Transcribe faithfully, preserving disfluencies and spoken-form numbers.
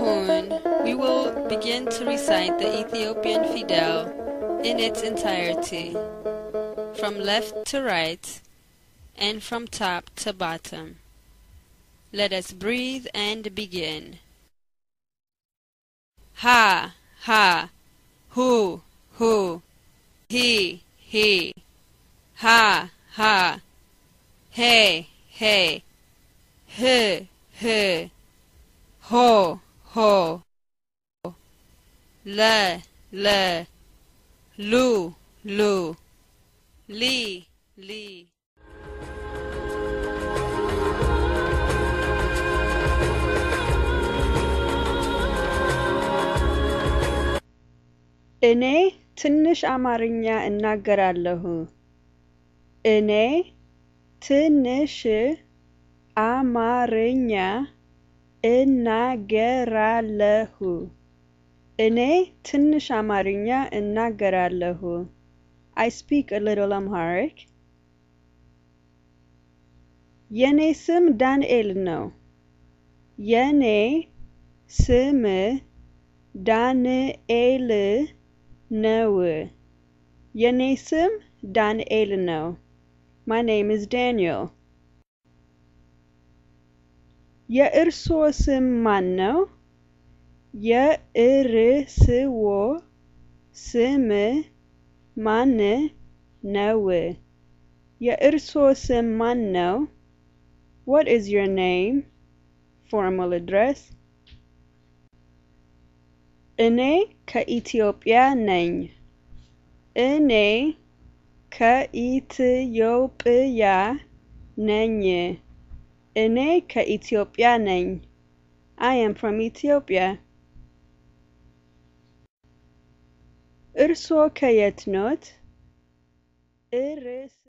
Ahun, we will begin to recite the Ethiopian Fidel in its entirety, from left to right, and from top to bottom. Let us breathe and begin. Ha, ha, hu, hu, he, he, ha, ha, hey, hey, he, he, ho, ho, le, le, lu, lu, li, li. እኔ ትንሽ አማርኛ እናገራለሁ። እኔ ትንሽ አማርኛ እናገራለሁ። እኔ ትንሽ አማርኛ እናገራለሁ። I speak a little Amharic. የኔ ስም ዳንኤል ነው። የኔ ስም ዳንኤል ነው። የኔ ስም ዳንኤል ነው። My name is Daniel. የእርስዎ ስም ማን ነው? የእርስዎ ስም ማን ነው? የእርስዎ ስም ማን ነው? What is your name? Formal address. እኔ ከኢትዮጵያ ነኝ። እኔ ከኢትዮጵያ ነኝ። እኔ ከኢትዮጵያ ነኝ. I am from Ethiopia. እርስዎ ከየት ኖት? እርስ